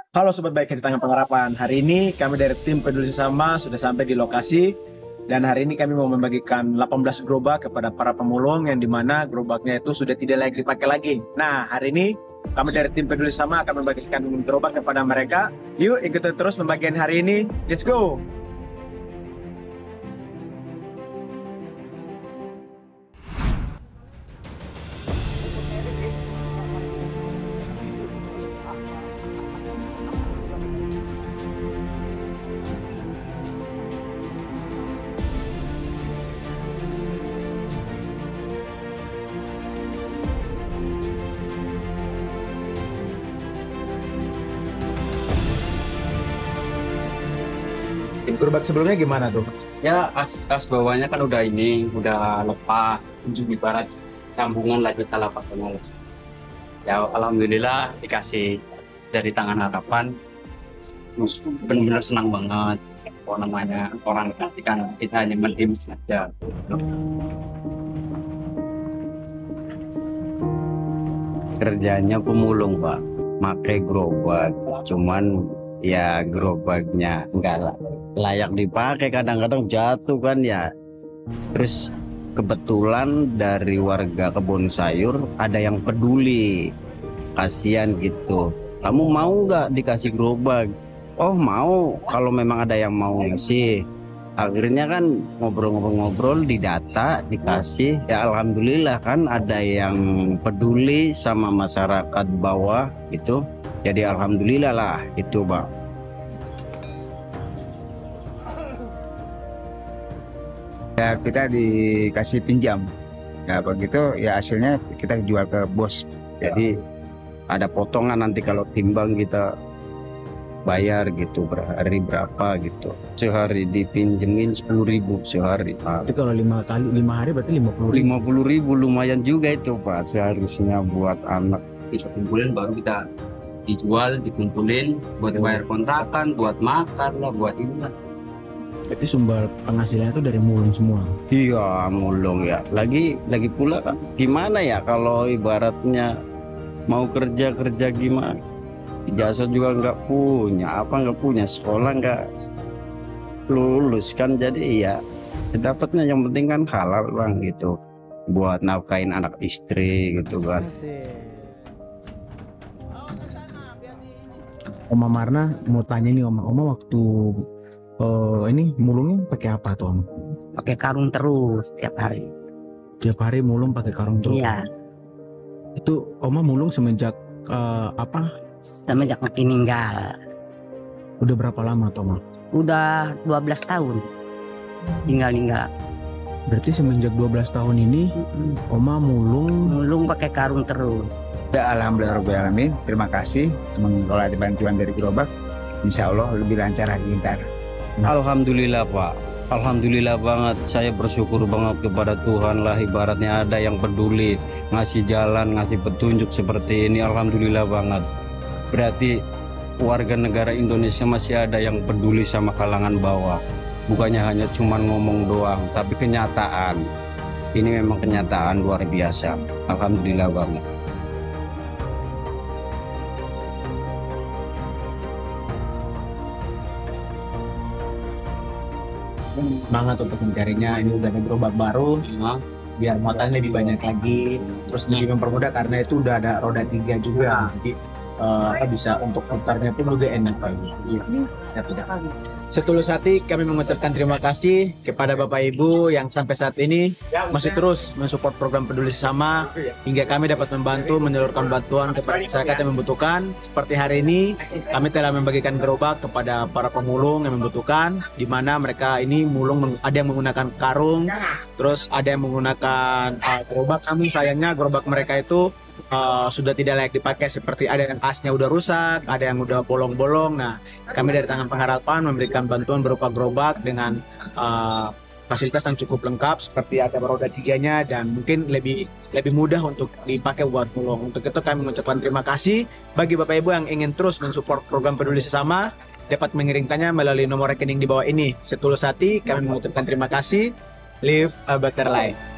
Halo Sobat Baik di Tangan Pengharapan. Hari ini kami dari tim Peduli Sesama sudah sampai di lokasi dan hari ini kami mau membagikan 18 gerobak kepada para pemulung yang dimana gerobaknya itu sudah tidak lagi dipakai lagi. Nah, hari ini kami dari tim Peduli Sesama akan membagikan gerobak kepada mereka. Yuk ikuti terus pembagian hari ini. Let's go! Gerobak sebelumnya gimana tuh? Ya, as bawahnya kan udah lepas, ibarat sambungan lagi talapak kenal. Ya, alhamdulillah dikasih dari Tangan Harapan, benar-benar senang banget. Apa namanya, orang kasihkan, kita hanya menerima saja. Kerjanya pemulung, Pak, pakai gerobak, cuman ya gerobaknya enggak layak dipakai, kadang-kadang jatuh kan ya. Terus kebetulan dari warga kebun sayur ada yang peduli, kasihan gitu, kamu mau nggak dikasih gerobak? Oh mau, kalau memang ada yang mau ngasih. Akhirnya kan ngobrol-ngobrol, didata, dikasih. Ya alhamdulillah kan ada yang peduli sama masyarakat bawah gitu. Jadi alhamdulillah lah itu, Bang. Ya kita dikasih pinjam, ya begitu ya hasilnya kita jual ke bos. Jadi ada potongan nanti kalau timbang kita bayar gitu, berhari berapa gitu. Sehari dipinjemin 10.000 sehari. Itu kalau 5 hari berarti 50.000 lumayan juga itu, Pak, seharusnya buat anak. Bisa kumpulin baru kita dijual, dikumpulin buat bayar kontrakan, buat makan lah, buat ini lah. Berarti sumber penghasilannya itu dari mulung semua. Iya, mulung ya. Lagi pula kan gimana ya kalau ibaratnya mau kerja gimana? Ijazah juga nggak punya, sekolah nggak lulus kan, jadi iya sedapatnya yang penting kan halal, Bang, gitu, buat nafkain anak istri gitu kan. Oma Marna mau tanya nih, Oma waktu ini mulungnya pakai apa tuh, Om? Pakai karung terus tiap hari. Tiap hari mulung pakai karung terus. Iya, Itu Oma mulung semenjak apa? semenjak meninggal. Udah berapa lama tuh, Oma? Udah 12 tahun tinggal. Berarti semenjak 12 tahun ini Oma mulung Pakai karung terus. Ya alhamdulillah rabbil alamin. Terima kasih mengelola bantuan dari gerobak. Insya Allah lebih lancar lagi ntar. Alhamdulillah, Pak, alhamdulillah banget. Saya bersyukur banget kepada Tuhan lah, ibaratnya ada yang peduli, ngasih jalan, ngasih petunjuk seperti ini. Alhamdulillah banget. Berarti warga negara Indonesia masih ada yang peduli sama kalangan bawah. Bukannya hanya cuman ngomong doang, tapi kenyataan. Ini memang kenyataan luar biasa. Alhamdulillah banget. semangat untuk mencarinya. Ini udah ada gerobak baru, biar muatannya lebih banyak lagi, terus lebih mempermudah karena itu udah ada roda 3 juga. Jadi bisa untuk putarnya pun lebih enak lagi. Setulus hati kami mengucapkan terima kasih kepada Bapak Ibu yang sampai saat ini masih terus mensupport program Peduli Sesama hingga kami dapat membantu menyalurkan bantuan kepada masyarakat yang membutuhkan. Seperti hari ini kami telah membagikan gerobak kepada para pemulung yang membutuhkan, di mana mereka ini mulung, ada yang menggunakan karung, terus ada yang menggunakan gerobak. Namun sayangnya gerobak mereka itu sudah tidak layak dipakai, seperti ada yang asnya udah rusak, ada yang udah bolong-bolong. Nah, kami dari Tangan Pengharapan memberikan bantuan berupa gerobak dengan fasilitas yang cukup lengkap, seperti ada roda 3-nya dan mungkin lebih mudah untuk dipakai buat mulung. Untuk itu kami mengucapkan terima kasih bagi Bapak Ibu yang ingin terus mensupport program Peduli Sesama, dapat mengirimkannya melalui nomor rekening di bawah ini. Setulus hati kami mengucapkan terima kasih. Live a better life.